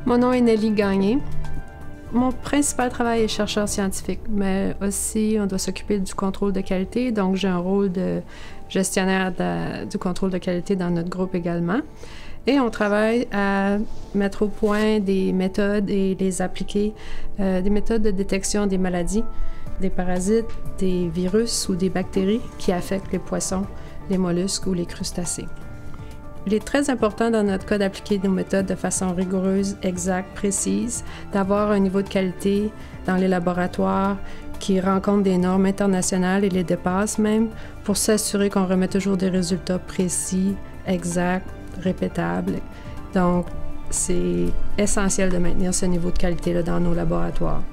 Mon nom est Nelly Gagné. Mon principal travail est chercheur scientifique, mais aussi on doit s'occuper du contrôle de qualité, donc j'ai un rôle de gestionnaire du contrôle de qualité dans notre groupe également. Et on travaille à mettre au point des méthodes et les appliquer, des méthodes de détection des maladies, des parasites, des virus ou des bactéries qui affectent les poissons, les mollusques ou les crustacés. Il est très important dans notre cas d'appliquer nos méthodes de façon rigoureuse, exacte, précise, d'avoir un niveau de qualité dans les laboratoires qui rencontre des normes internationales et les dépasse même pour s'assurer qu'on remet toujours des résultats précis, exacts, répétables. Donc, c'est essentiel de maintenir ce niveau de qualité-là dans nos laboratoires.